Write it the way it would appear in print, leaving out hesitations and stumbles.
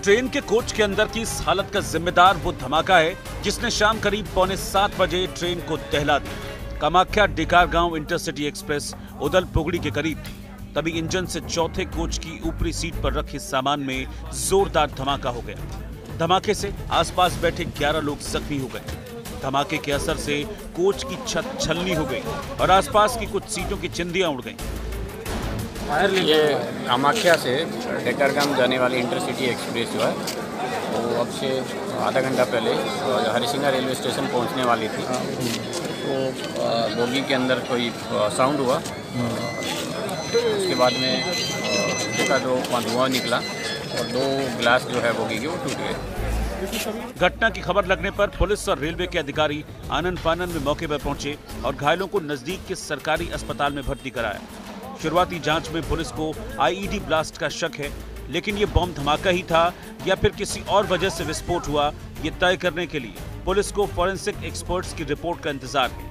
Train के coach के अंदर की इस हालत का जिम्मेदार वो धमाका है जिसने शाम करीब 6:45 बजे ट्रेन को दहला दिया। कामाख्या-डेकारगांव इंटरसिटी एक्सप्रेस उदलपुगड़ी के करीब थी, तभी इंजन से चौथे कोच की ऊपरी सीट पर रखे सामान में जोरदार धमाका हो गया। धमाके से आसपास बैठे 11 लोग जख्मी हो गए। धमाके के असर से कोच की छत छलनी हो गई और आसपास की कुछ सीटों की चिंदियां उड़ गईं। ये कामाख्या से डेकारगांव जाने वाली इंटरसिटी एक्सप्रेस जो है वो अब से आधा घंटा पहले हरिसिंगा रेलवे स्टेशन पहुंचने वाली थी। तो बोगी के अंदर कोई साउंड हुआ, उसके बाद में देखा तो धुआं निकला और 2 ग्लास जो है बोगी के वो टूट गए। घटना की खबर लगने पर पुलिस और रेलवे के अधिकारी आनन फानन में मौके पर पहुंचे और घायलों को नजदीक के सरकारी अस्पताल में भर्ती कराया। शुरुआती जांच में पुलिस को आईईडी ब्लास्ट का शक है, लेकिन ये बम धमाका ही था या फिर किसी और वजह से विस्फोट हुआ, ये तय करने के लिए पुलिस को फॉरेंसिक एक्सपर्ट्स की रिपोर्ट का इंतजार है।